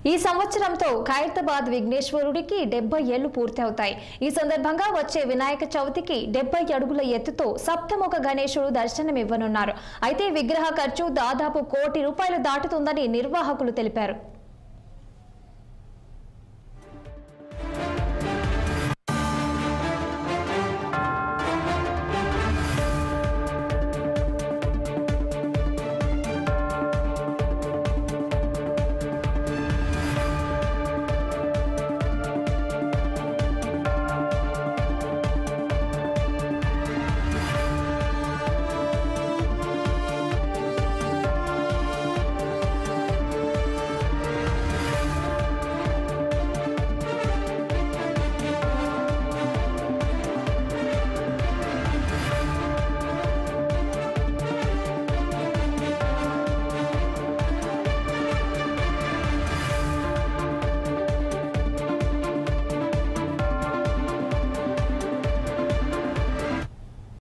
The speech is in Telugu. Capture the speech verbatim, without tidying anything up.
ఈ సంవత్సరంతో ఖైరతాబాద్ విఘ్నేశ్వరుడికి డెబ్బై ఏళ్లు పూర్తి అవుతాయి. ఈ సందర్భంగా వచ్చే వినాయక చవితికి డెబ్బై అడుగుల ఎత్తుతో సప్తముఖ గణేశుడు దర్శనమివ్వనున్నారు. అయితే విగ్రహ ఖర్చు దాదాపు కోటి రూపాయలు దాటుతుందని నిర్వాహకులు తెలిపారు.